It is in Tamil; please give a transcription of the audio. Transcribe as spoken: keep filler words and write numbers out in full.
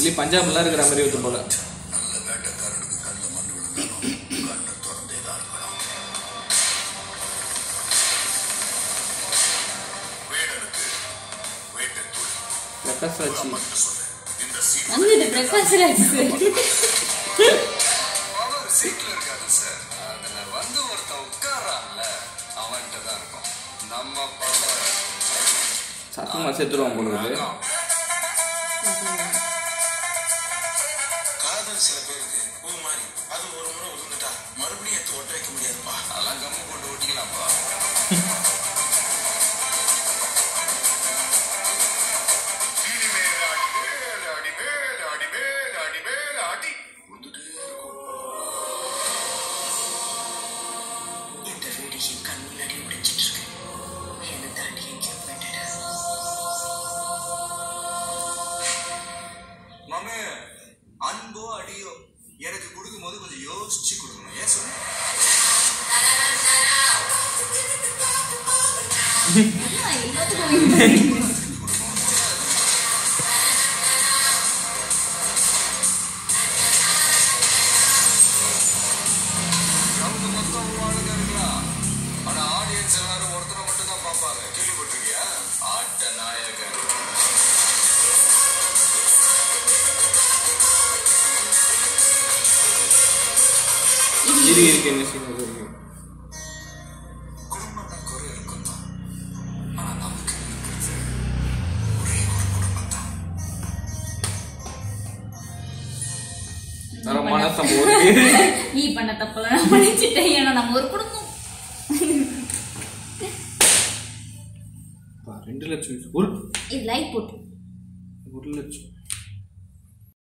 இதுல பஞ்சாப்ல இருக்கிற மாதிரி வந்து போல. நல்ல வேட்டைக்காரனுக்கு கண்ணில் மண்ணு விழுந்தாலும் கண்ணை திறந்தே தான் இருக்கணும். வேடனுக்கு வேட்டை தொழில் பிரகாஷ் ராஜ் இந்த சீட் வந்து பிரகாஷ் ராஜ் பவர் சீட்ல இருக்காது சார். அதுல வந்து ஒருத்தன் உட்காரான்ல அவன்கிட்ட தான் இருக்கும் நம்ம பவர். சத்தமா செத்துருவான் போல இருக்கு. காதல் சில பேருக்கு பூ மாதிரி அது ஒரு முறை ஒதுங்கிட்டா மறுபடியும் எடுத்து ஒட்ட வைக்க முடியாதுப்பா. அதெல்லாம் கம்மி போட்டு ஒட்டிக்கலாம்ப்பா. இந்த வீடு என் கண் முன்னாடி முடிச்சிட்டு இருக்கு. என்னை தாண்டி எங்கேயும் போயிட்டு மாமே அன்போ அடியோ எனக்கு கொடுக்கும் போது கொஞ்சம் யோசிச்சு கொடுக்கணும். ஏன் சொல்லு கிரவுண்ட் மொத்தம் ஆளுங்க இருக்கலாம். ஆனா ஆடியன்ஸ் எல்லாரும் ஒருத்தரை மட்டும் தான் பார்ப்பாங்க. கேள்விப்பட்டிருக்கியா? ஆட்ட நாயகன். இரு இருக்கு என்ன சீன் இருக்கு. குடும்பம்னா குறை இருக்கும் தான். ஆனா நமக்கு இருக்கிறது ஒரே ஒரு குடும்பம் தான். தரமான சம்பவம் இருக்கு. நீ பண்ண தப்பெல்லாம் நான் பண்ணிச்சிட்டேன். ஏன்னா நம்ம ஒரு குடும்பம். ரெண்டு லட்சம் ஒரு இது லைட் போட்டு ஒரு லட்சம்